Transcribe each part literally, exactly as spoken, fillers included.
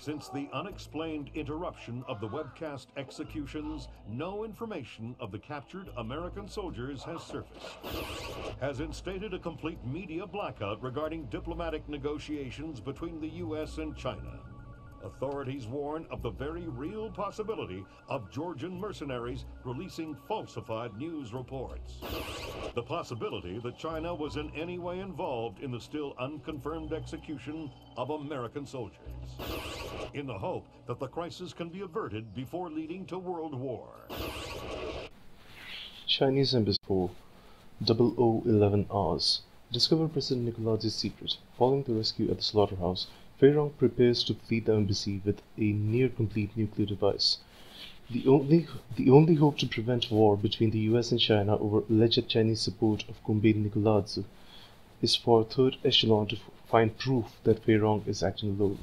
Since the unexplained interruption of the webcast executions, no information of the captured American soldiers has surfaced. Has instated a complete media blackout regarding diplomatic negotiations between the U S and China. Authorities warn of the very real possibility of Georgian mercenaries releasing falsified news reports. The possibility that China was in any way involved in the still unconfirmed execution of American soldiers, in the hope that the crisis can be averted before leading to world war. Chinese Embassy for double oh eleven hours. Discover President Nicolai's secret. Following the rescue at the slaughterhouse, Feirong prepares to flee the embassy with a near-complete nuclear device. The only, the only hope to prevent war between the U S and China over alleged Chinese support of combating Nicolai is for Third Echelon to find proof that Feirong is acting alone.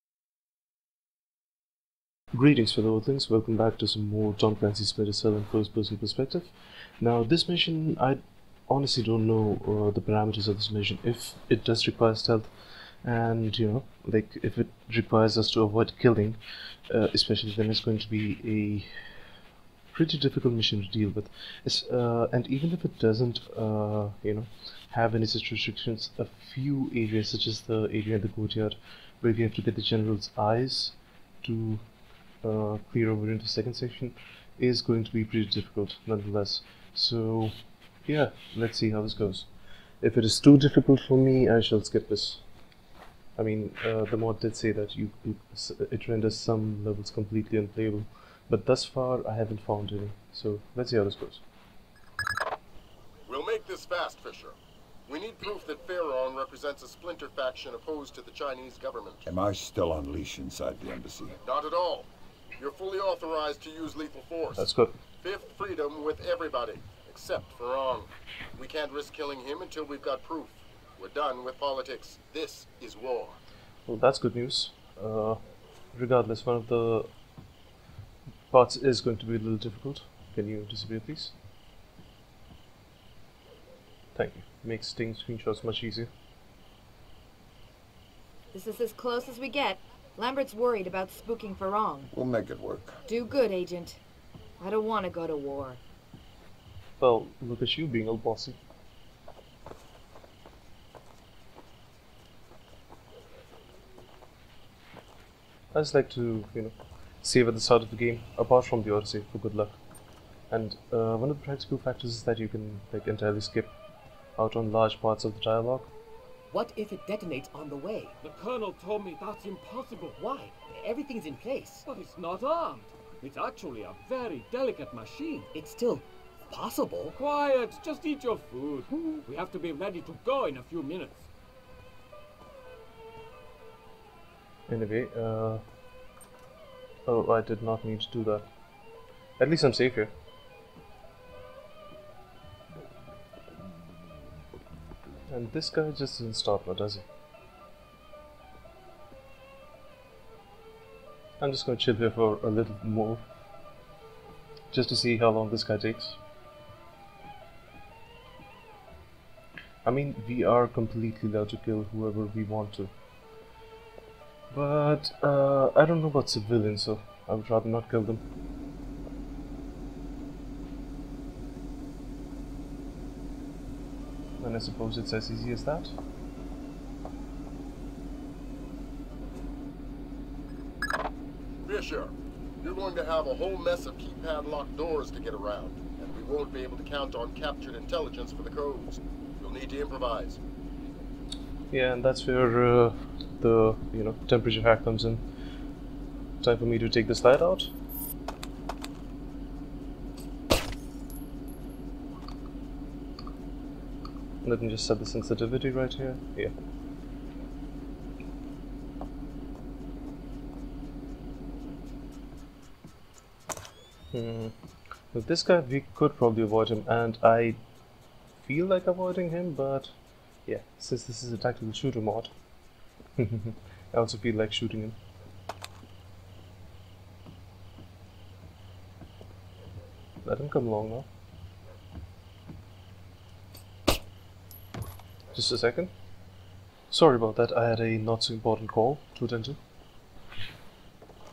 Greetings fellow Earthlings, welcome back to some more Tom Clancy's Splinter Cell in first-person perspective. Now this mission, I honestly don't know uh, the parameters of this mission, if it does require stealth, and you know, like if it requires us to avoid killing, uh, especially then it's going to be a pretty difficult mission to deal with. It's, uh, and even if it doesn't, uh, you know, have any such restrictions, a few areas such as the area in the courtyard where we have to get the general's eyes to uh, clear over into the second section is going to be pretty difficult nonetheless. So yeah, let's see how this goes. If it is too difficult for me, I shall skip this. I mean, uh, the mod did say that you, you it renders some levels completely unplayable, but thus far I haven't found any. So let's see how this goes. We'll make this fast, Fisher. We need proof that Feirong represents a Splinter faction opposed to the Chinese government. Am I still on leash inside the embassy? Not at all. You're fully authorized to use lethal force. That's good. Fifth freedom with everybody, except Feirong. We can't risk killing him until we've got proof. We're done with politics. This is war. Well, that's good news. Uh, regardless, one of the parts is going to be a little difficult. Can you disappear, please? Thank you. Makes taking screenshots much easier. This is as close as we get. Lambert's worried about spooking Feirong. We'll make it work. Do good, Agent. I don't want to go to war. Well, look at you being all bossy. I just like to, you know, save at the start of the game, apart from the Odyssey, for good luck. And uh, one of the practical factors is that you can like entirely skip out on large parts of the dialogue. What if it detonates on the way? The Colonel told me that's impossible. Why? Everything's in place. But it's not armed. It's actually a very delicate machine. It's still possible. Quiet, just eat your food. We have to be ready to go in a few minutes. Anyway, uh... oh, I did not need to do that. At least I'm safe here. And this guy just doesn't stop now, does he? I'm just going to chill here for a little more, just to see how long this guy takes. I mean, we are completely allowed to kill whoever we want to. But, uh, I don't know about civilians, so I would rather not kill them. And I suppose it's as easy as that. Fisher, you're going to have a whole mess of keypad locked doors to get around, and we won't be able to count on captured intelligence for the codes. You'll need to improvise. Yeah, and that's where uh, the, you know, temperature hack comes in. Time for me to take this light out. Let me just set the sensitivity right here. Yeah. Hmm. With this guy, we could probably avoid him, and I feel like avoiding him, but yeah, since this is a tactical shooter mod, I also feel like shooting him. Let him come along now. Just a second. Sorry about that, I had a not so important call to attend to.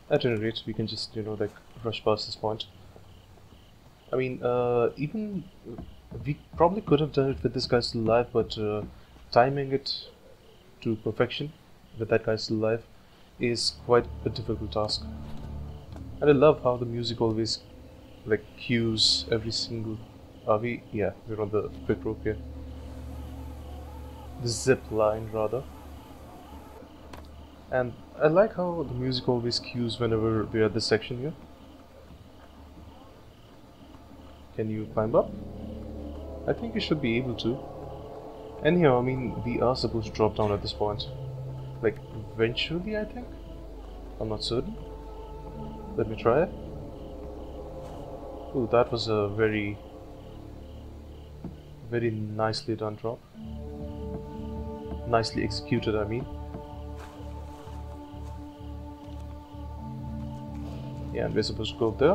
At any rate, we can just, you know, like, rush past this point. I mean, uh, even... we probably could have done it with this guy still alive, but uh, timing it to perfection with that guy still alive is quite a difficult task. And I love how the music always, like, cues every single... Are we? Yeah, we're on the quick rope here. The zip line, rather. And I like how the music always cues whenever we're at this section here. Can you climb up? I think you should be able to. Anyhow, I mean, we are supposed to drop down at this point. Like, eventually, I think? I'm not certain. Let me try it. Ooh, that was a very... very nicely done drop. Nicely executed, I mean. Yeah, and we're supposed to go up there.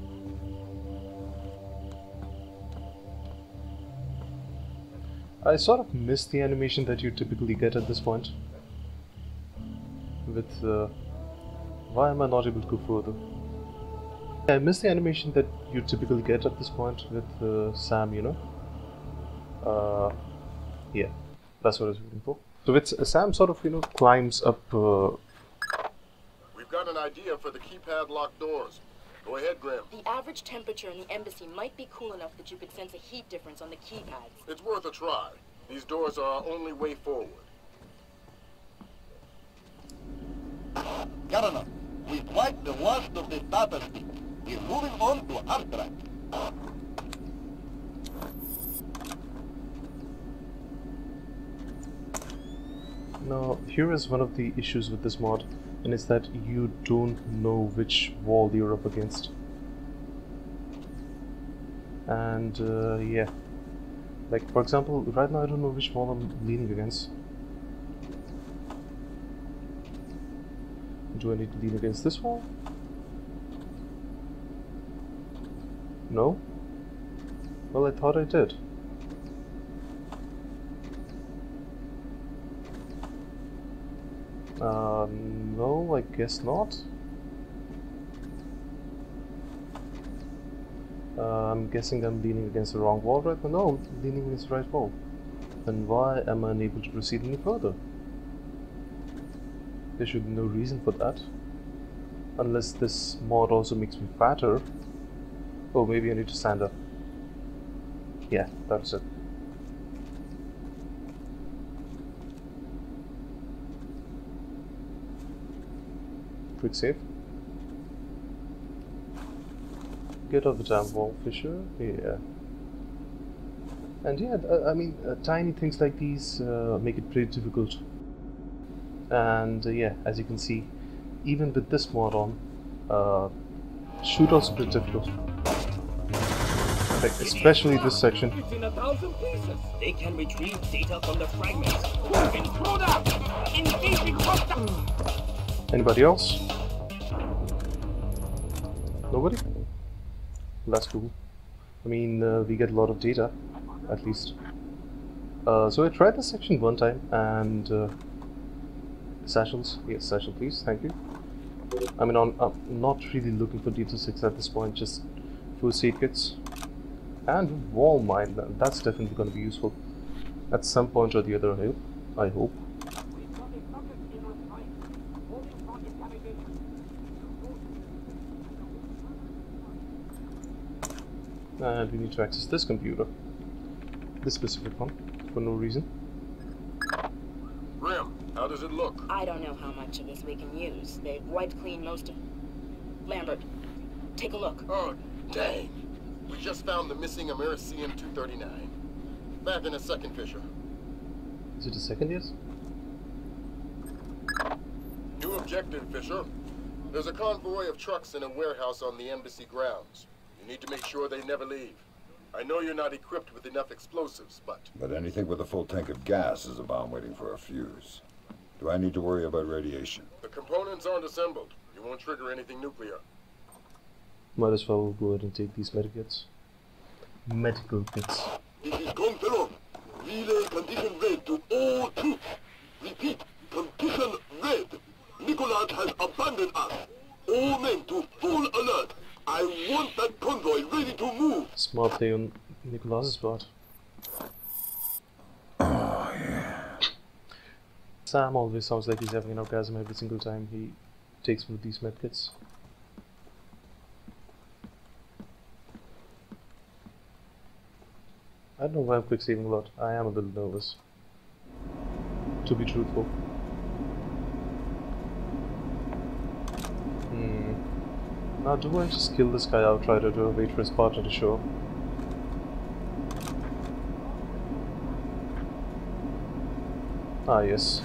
I sort of missed the animation that you typically get at this point. With, uh, why am I not able to go further? I missed the animation that you typically get at this point with uh, Sam, you know? Uh, yeah, that's what I was looking for. So it's, uh, Sam sort of, you know, climbs up... Uh, We've got an idea for the keypad locked doors. Go ahead, Grim. The average temperature in the embassy might be cool enough that you could sense a heat difference on the keypads. It's worth a try. These doors are our only way forward. Governor, we've wiped the worst of the starter speed. We're moving on to abstract. Now, here is one of the issues with this mod, and it's that you don't know which wall you're up against. And, uh, yeah. Like, for example, right now I don't know which wall I'm leaning against. Do I need to lean against this wall? No? Well, I thought I did. Uh, no, I guess not. Uh, I'm guessing I'm leaning against the wrong wall right now. No, I'm leaning against the right wall. Then why am I unable to proceed any further? There should be no reason for that. Unless this mod also makes me fatter. Oh, maybe I need to stand up. Yeah, that's it. Quick save. Get off the damn wall, Fisher. Yeah. And yeah, uh, I mean, uh, tiny things like these uh, make it pretty difficult. And uh, yeah, as you can see, even with this mod on, uh, shootouts are pretty difficult. Like, especially this section. It's in a thousand pieces. They can retrieve data from the fragments. Moving through that. Engaging hostile. Anybody else? Nobody? That's cool. I mean, uh, we get a lot of data, at least. Uh, so I tried this section one time, and uh, satchels, yes, satchel, please, thank you. I mean, I'm, I'm not really looking for D two six at this point, just first aid kits and wall mine. That's definitely going to be useful at some point or the other. I hope. I hope. And we need to access this computer, this specific one, for no reason. Grim, how does it look? I don't know how much of this we can use. They've wiped clean most of... Lambert, take a look. Oh, dang. We just found the missing Americium two thirty-nine. Back in a second, Fisher. Is it a second yet? New objective, Fisher. There's a convoy of trucks in a warehouse on the embassy grounds. You need to make sure they never leave. I know you're not equipped with enough explosives, but... But anything with a full tank of gas is a bomb waiting for a fuse. Do I need to worry about radiation? The components aren't assembled. You won't trigger anything nuclear. Might as well go ahead and take these medikits. Medical kits. This is Kong Feirong. Relay condition red to all troops. Repeat, condition red. Nicholas has abandoned us. All play on Nicolas's part. Oh, yeah. Sam always sounds like he's having an orgasm every single time he takes one of these medkits. I don't know why I'm quick saving a lot. I am a little nervous, to be truthful. Hmm. Now, do I just kill this guy outright or do I wait for his partner to show up? Ah, yes.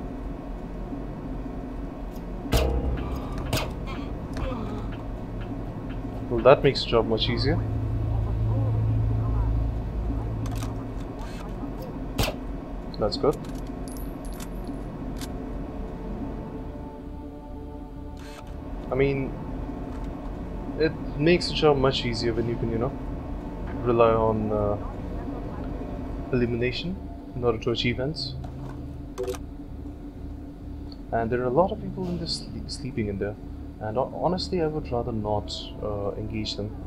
Well, that makes the job much easier. That's good. I mean, it makes the job much easier when you can, you know, rely on uh, elimination in order to achieve ends. And there are a lot of people in this sle sleeping in there, and honestly I would rather not uh, engage them.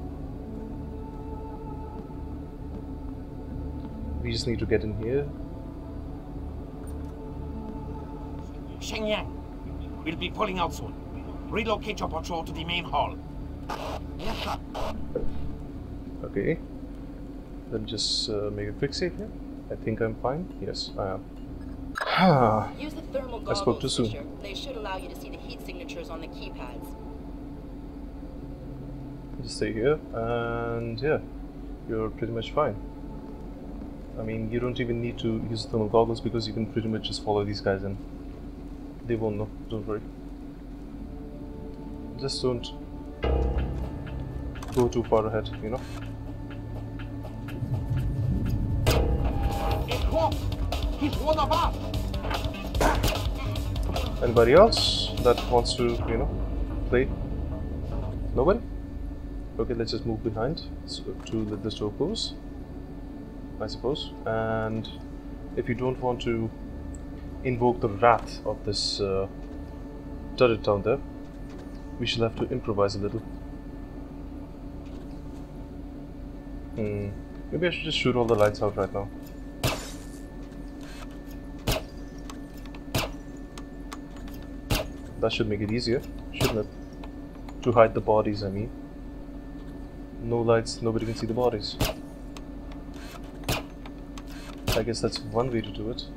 We just need to get in here. Shenyang, we'll be pulling out soon. Relocate your patrol to the main hall. Yes, sir. Okay. Then just uh, make a quick save here. I think I'm fine. Yes, I am. Use the thermal I spoke too goggles, soon. Fisher. They should allow you to see the heat signatures on the keypads. Just stay here, and yeah, you're pretty much fine. I mean, you don't even need to use the thermal goggles because you can pretty much just follow these guys in. They won't know, don't worry. Just don't go too far ahead, you know? It's Hawk! He's one of us! Anybody else that wants to, you know, play? Nobody? Okay, let's just move behind so to let the door close, I suppose. And if you don't want to invoke the wrath of this uh, turret down there, we shall have to improvise a little. Hmm. Maybe I should just shoot all the lights out right now. That should make it easier, shouldn't it? To hide the bodies, I mean. No lights, nobody can see the bodies. I guess that's one way to do it.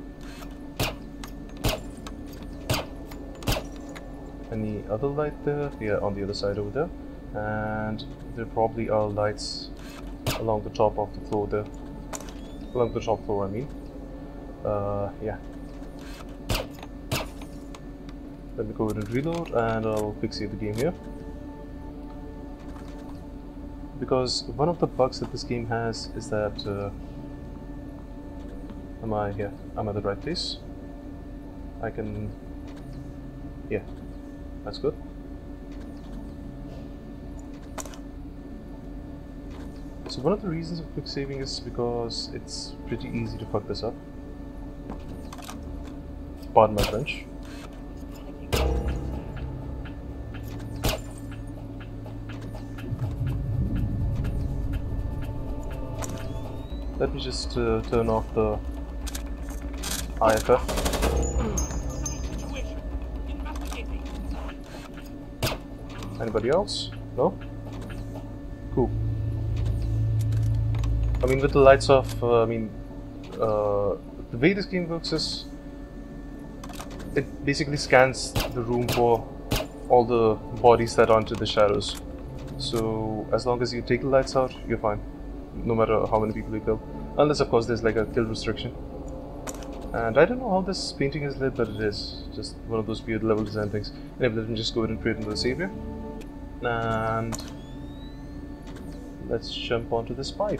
Any other light there? Yeah, on the other side over there. And there probably are lights along the top of the floor there. Along the top floor, I mean. Uh, yeah. Let me go ahead and reload, and I'll quick save the game here. Because one of the bugs that this game has is that... Uh, am I here? I'm at the right place. I can... Yeah, that's good. So one of the reasons of quick saving is because it's pretty easy to fuck this up. Pardon my French. Let me just uh, turn off the I F F. Anybody else? No? Cool. I mean, with the lights off, uh, I mean, uh, the way this game works is it basically scans the room for all the bodies that aren't in the shadows. So as long as you take the lights out, you're fine. No matter how many people you kill. Unless of course there's like a kill restriction. And I don't know how this painting is lit, but it is. Just one of those weird level design things. Anyway, let me just go ahead and create another savior. And let's jump onto this pipe.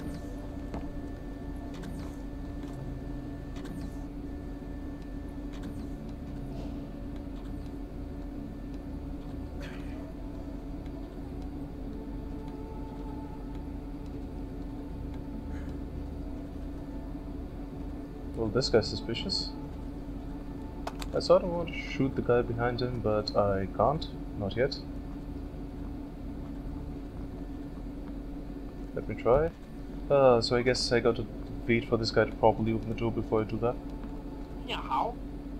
Well, this guy's suspicious. I sort of want to shoot the guy behind him, but I can't. Not yet. Let me try. Uh, so I guess I got to wait for this guy to properly open the door before I do that. Yeah, how?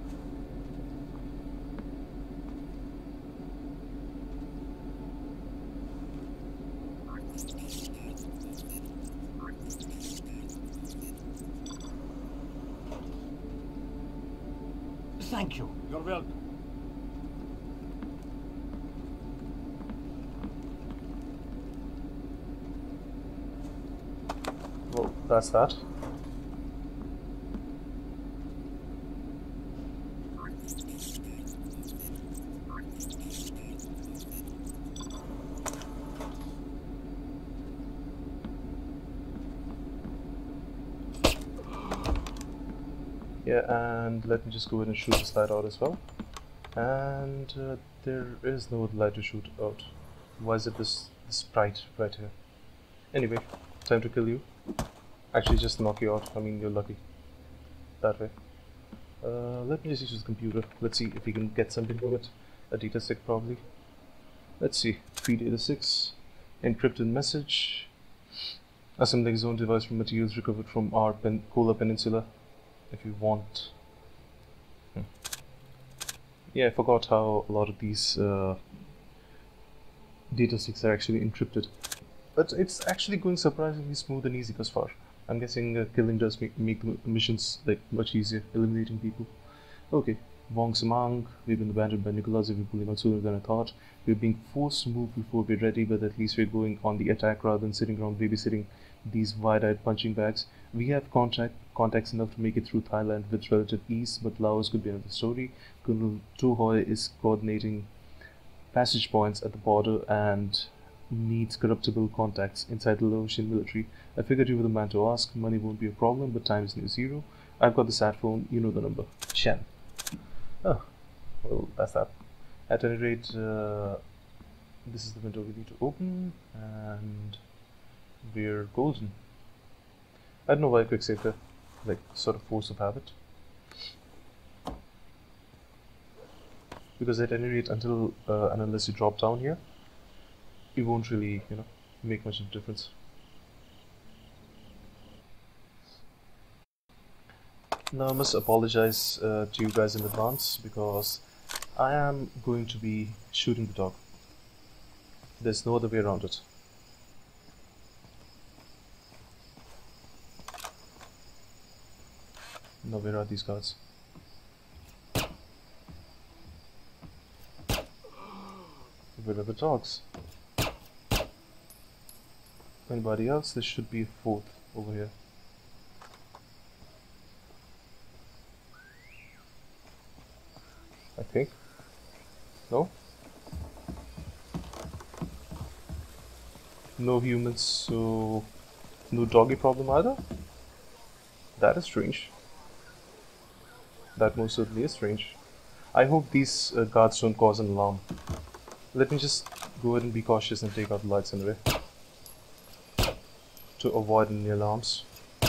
Thank you. You're welcome. Well, that's that. Yeah, and let me just go ahead and shoot this light out as well. And uh, there is no light to shoot out. Why is it this, this sprite right here? Anyway, time to kill you. Actually, just knock you out. I mean, you're lucky. That way. Uh, let me just use the computer. Let's see if we can get something from it. A data stick, probably. Let's see. Free data six. Encrypted message. Assembling zone device from materials recovered from our pen Kola Peninsula. If you want. Hmm. Yeah, I forgot how a lot of these uh, data sticks are actually encrypted. But it's actually going surprisingly smooth and easy thus far. I'm guessing uh, killing does make, make the missions like much easier, eliminating people. Okay, Wong Samang, we've been abandoned by Nicholas. We're pulling out sooner than I thought. We're being forced to move before we're ready, but at least we're going on the attack rather than sitting around babysitting these wide-eyed punching bags. We have contact contacts enough to make it through Thailand with relative ease, but Laos could be another story. Colonel To Hoi is coordinating passage points at the border and needs corruptible contacts inside the Laotian military. I figured you were the man to ask. Money won't be a problem, but time is near zero. I've got the sat phone, you know the number. Shan. Oh, well, that's that. At any rate, uh, this is the window we need to open, and we're golden. I don't know why I quick saved there, like sort of force of habit. Because at any rate, until uh, and unless you drop down here, it won't really, you know, make much of a difference. Now I must apologize uh, to you guys in advance because I am going to be shooting the dog. There's no other way around it. Now where are these guards? Where are the dogs? Anybody else? There should be a fourth over here. I think. No? No humans, so no doggy problem either? That is strange. That most certainly is strange. I hope these uh, guards don't cause an alarm. Let me just go ahead and be cautious and take out the lights anyway. To avoid any alarms.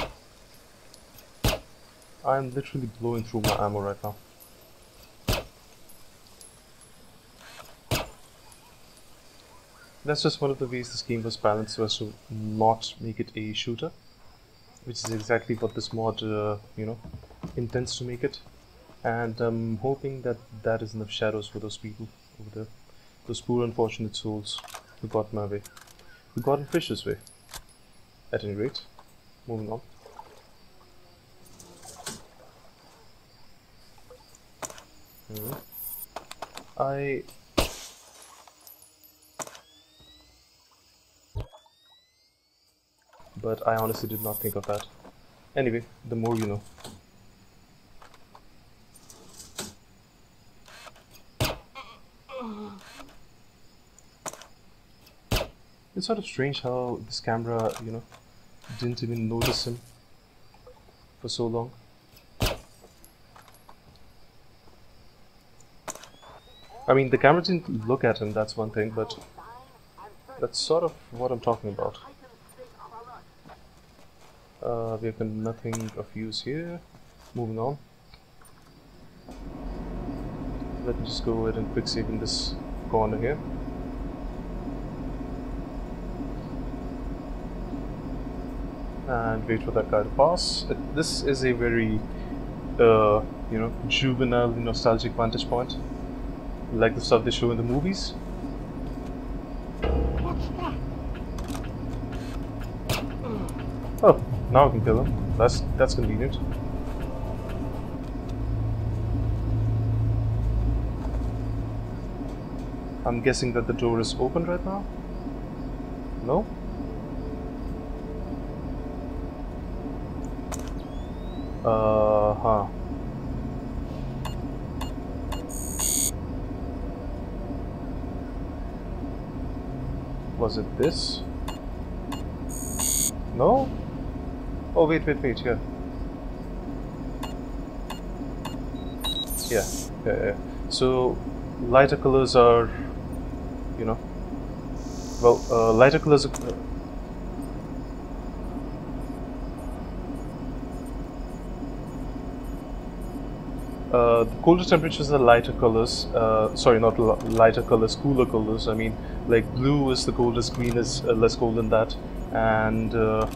I am literally blowing through my ammo right now. That's just one of the ways this game was balanced so as to not make it a shooter. Which is exactly what this mod, uh, you know, intends to make it. And I'm hoping that that is enough shadows for those people over there. Those poor unfortunate souls who got my way. Who got in Fisher's way. At any rate, moving on. Hmm. I... But I honestly did not think of that. Anyway, the more you know. It's sort of strange how this camera, you know, didn't even notice him for so long. I mean, the camera didn't look at him, that's one thing, but that's sort of what I'm talking about. Uh, we have nothing of use here. Moving on. Let me just go ahead and quick save in this corner here. and wait for that guy to pass. It, this is a very, uh, you know, juvenile, nostalgic vantage point, like the stuff they show in the movies. What's that? Oh, now I can kill him. That's that's convenient. I'm guessing that the door is open right now. No? Uh huh. Was it this? No? Oh, wait, wait, wait, yeah. Yeah, yeah, yeah. So, lighter colors are, you know, well, uh, lighter colors are, uh, the colder temperatures are lighter colors, uh, sorry, not lighter colors, cooler colors. I mean, like blue is the coldest, green is uh, less cold than that, and uh,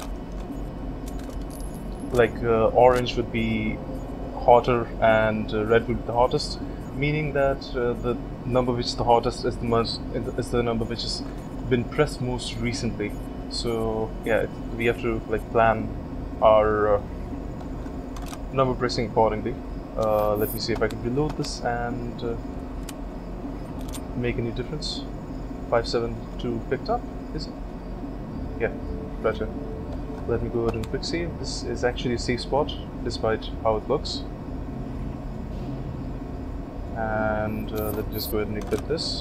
like uh, orange would be hotter and uh, red would be the hottest, meaning that uh, the number which is the hottest is the most is the number which has been pressed most recently. So yeah, it, we have to like plan our uh, number pressing accordingly. Uh, let me see if I can reload this and uh, make any difference. five seven two picked up, is it? Yeah, gotcha. Let me go ahead and quick save. This is actually a safe spot, despite how it looks. And uh, let me just go ahead and equip this.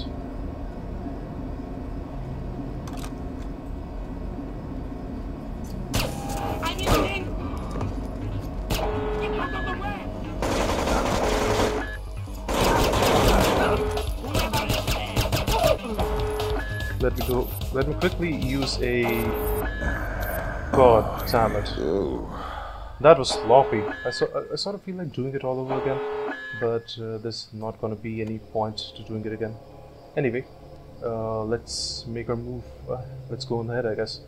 Let me go. Let me quickly use a. God damn it! That was sloppy. I so I, I sort of feel like doing it all over again, but uh, there's not going to be any point to doing it again. Anyway, uh, let's make our move. Uh, let's go on ahead, I guess.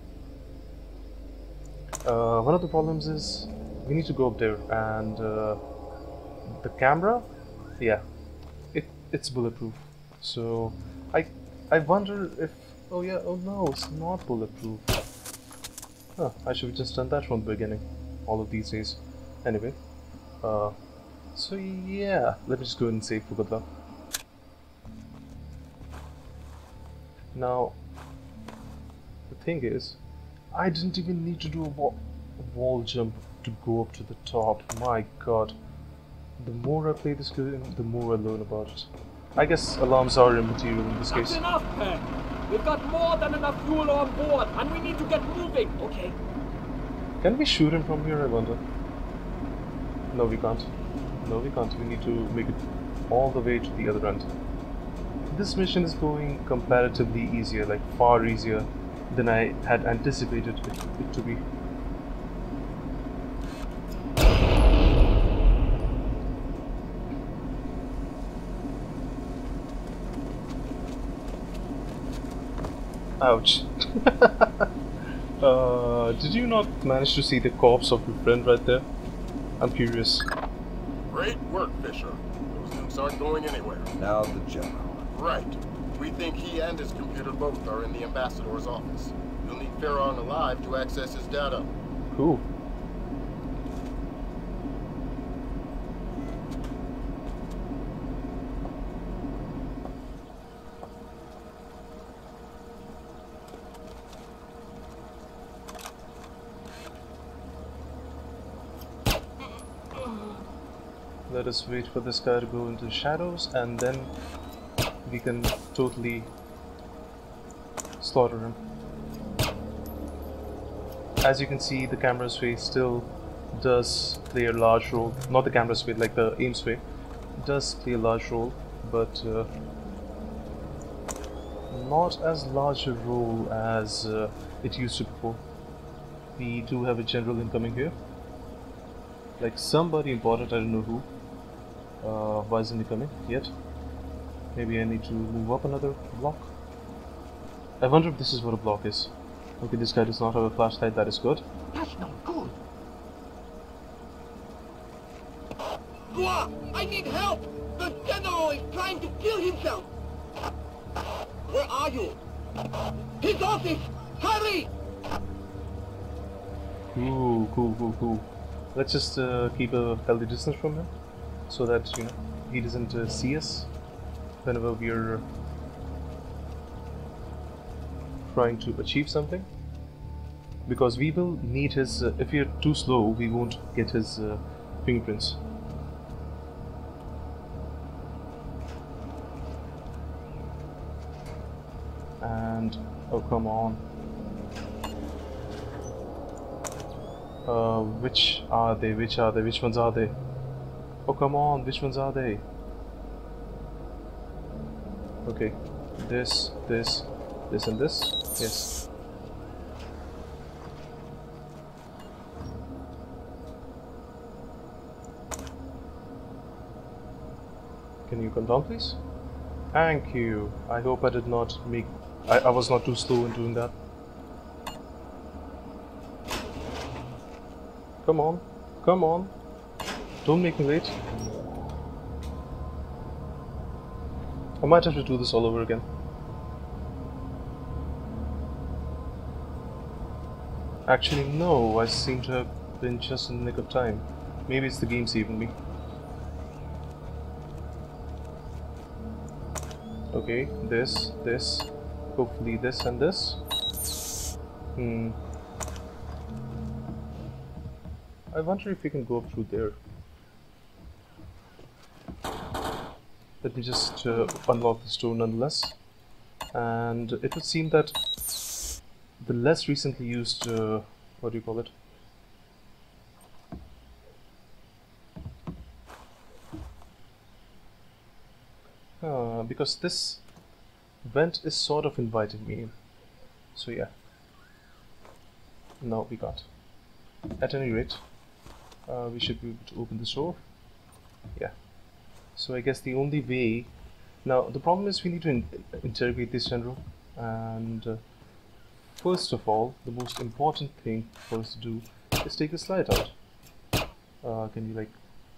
Uh, one of the problems is we need to go up there, and uh, the camera, yeah, it it's bulletproof. So I I wonder if oh yeah oh no it's not bulletproof. Huh, I should have just done that from the beginning. All of these days. Anyway, uh, so yeah, let me just go ahead and save for good luck. Now, the thing is, I didn't even need to do a wall, a wall jump to go up to the top. My god. The more I play this game, the more I learn about it. I guess alarms are immaterial in this case. That's enough, Pen. We've got more than enough fuel on board, and we need to get moving, okay? Can we shoot him from here, I wonder? No, we can't. No, we can't. We need to make it all the way to the other end. This mission is going comparatively easier, like far easier than I had anticipated it, it to be. Ouch. uh, did you not manage to see the corpse of your friend right there? I'm curious. Great work, Fisher. Those nukes aren't going anywhere. Now the General. Right. We think he and his computer both are in the ambassador's office. You'll need Feirong alive to access his data. Cool. Let us wait for this guy to go into the shadows, and then we can totally slaughter him. As you can see, the camera's face still does play a large role. Not the camera's face, like the aim's face. Does play a large role, but uh, not as large a role as uh, it used to before. We do have a general incoming here. Like somebody important, I don't know who. Uh, why isn't he coming yet? Maybe I need to move up another block. I wonder if this is what a block is. Okay, this guy does not have a flashlight, that is good. That's not good. Gua, I need help! The general is trying to kill himself! Where are you? His office! Hurry! Ooh, cool, cool, cool. Let's just uh, keep a healthy distance from him, so that, you know, he doesn't uh, see us whenever we're trying to achieve something. Because we will need his, uh, if we are too slow, we won't get his uh, fingerprints. And, oh come on. Uh, which are they, which are they, which ones are they? Oh come on, which ones are they? Okay, this, this, this and this, yes. Can you come down please? Thank you. I hope I did not make... I, I was not too slow in doing that. Come on. Come on. Don't make me wait. I might have to do this all over again. Actually, no. I seem to have been just in the nick of time. Maybe it's the game saving me. Okay, this, this, hopefully this and this. Hmm. I wonder if we can go up through there. Let me just uh, unlock the store nonetheless. And it would seem that the less recently used, uh, what do you call it? Uh, because this vent is sort of inviting me in. So yeah. Now we got. At any rate, uh, we should be able to open the door. Yeah. So I guess the only way... Now the problem is we need to in interrogate this general. And uh, first of all, the most important thing for us to do is take the slide out. Uh, can you like...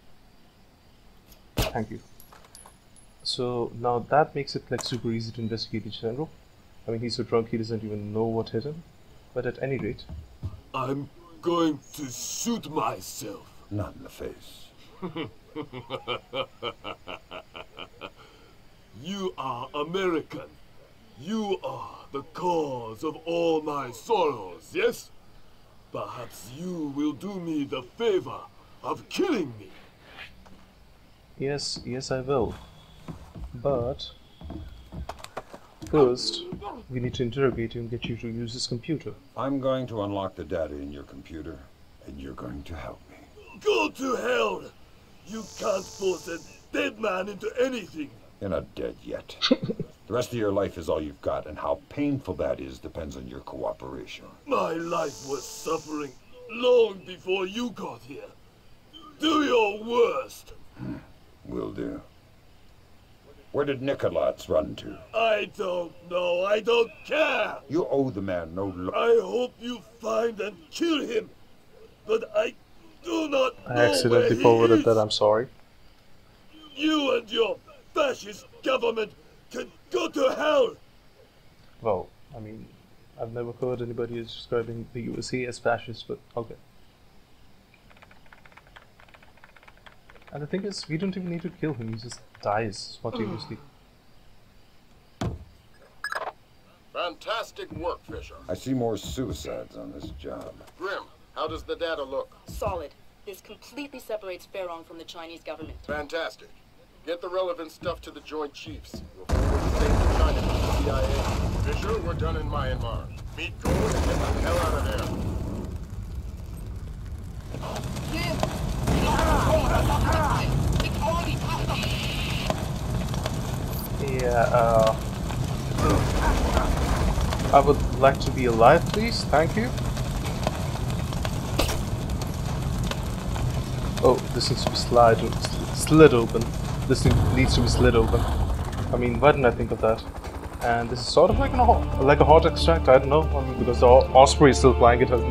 Thank you. So now that makes it like super easy to investigate the general. I mean, he's so drunk he doesn't even know what hit him. But at any rate, I'm going to shoot myself. Not in the face. You are American. You are the cause of all my sorrows, yes? Perhaps you will do me the favor of killing me. yes, yes I will. But first, we need to interrogate you and get you to use this computer. I'm going to unlock the data in your computer, and you're going to help me. Go to hell! You can't force a dead man into anything. You're not dead yet. The rest of your life is all you've got, and how painful that is depends on your cooperation. My life was suffering long before you got here. Do your worst. Will do. Where did Nicolats run to? I don't know. I don't care. You owe the man no lo- I hope you find and kill him. But I do not know I accidentally where he forwarded is. that, I'm sorry. You and your fascist government can go to hell. Well, I mean, I've never heard anybody describing the U S A as fascist, but okay. And the thing is, we don't even need to kill him, he just dies spontaneously. Fantastic work, Fisher. I see more suicides on this job. Grim, how does the data look? Solid. This completely separates Feirong from the Chinese government. Fantastic. Get the relevant stuff to the Joint Chiefs. We'll forward the same to China from the C I A. Fisher, we're done in Myanmar. Meet Gold and get the hell out of there. Yeah, uh... I would like to be alive, please. Thank you. Oh, this needs to be slide, slid open. This thing needs to be slid open. I mean, why didn't I think of that? And this is sort of like, an, like a hot extract, I don't know. I mean, because the osprey is still flying, it hasn't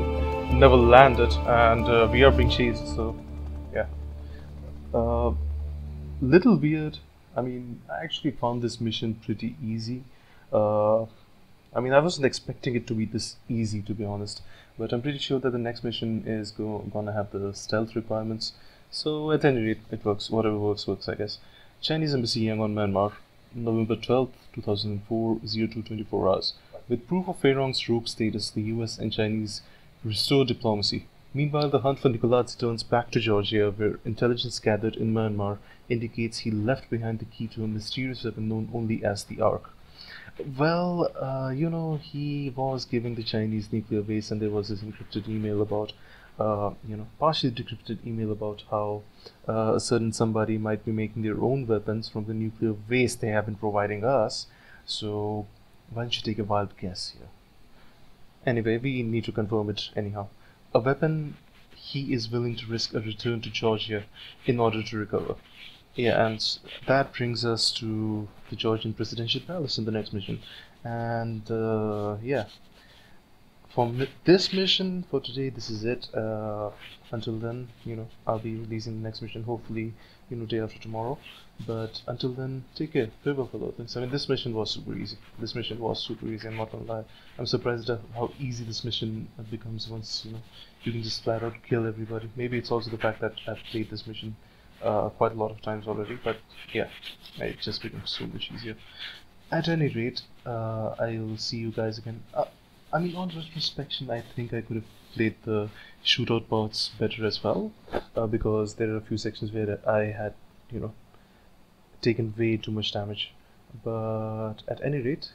never landed, and uh, we are being chased, so yeah. Uh, little weird. I mean, I actually found this mission pretty easy. Uh, I mean, I wasn't expecting it to be this easy, to be honest, but I'm pretty sure that the next mission is go gonna have the stealth requirements, so at any rate, it works. Whatever works, works, I guess. Chinese Embassy, Yangon, Myanmar, November twelfth, two thousand four, oh two twenty-four hours. With proof of Feirong's rogue status, the U S and Chinese restore diplomacy. Meanwhile, the hunt for Nicolazzi turns back to Georgia, where intelligence gathered in Myanmar indicates he left behind the key to a mysterious weapon known only as the Ark. Well, uh, you know, he was giving the Chinese nuclear base, and there was this encrypted email about, uh, you know, partially decrypted email about how uh, a certain somebody might be making their own weapons from the nuclear waste they have been providing us. So, why don't you take a wild guess here? Anyway, we need to confirm it anyhow. A weapon he is willing to risk a return to Georgia in order to recover. Yeah, and that brings us to the Georgian Presidential Palace in the next mission. And uh, yeah, for this mission, for today, this is it. Uh, until then, you know, I'll be releasing the next mission, hopefully, you know, day after tomorrow. But until then, take care. Farewell, fellow things. I mean, this mission was super easy. This mission was super easy, I'm not gonna lie. I'm surprised at how easy this mission becomes once, you know, you can just flat out kill everybody. Maybe it's also the fact that I've played this mission uh, quite a lot of times already, but yeah, it just becomes so much easier. At any rate, uh, I'll see you guys again. Uh, I mean, on retrospection, I think I could have played the shootout parts better as well, uh, because there are a few sections where I had, you know, taken way too much damage. But at any rate,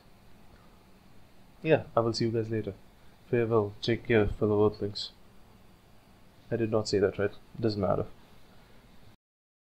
yeah, I will see you guys later. Farewell, take care, fellow Earthlings. I did not say that right, doesn't matter.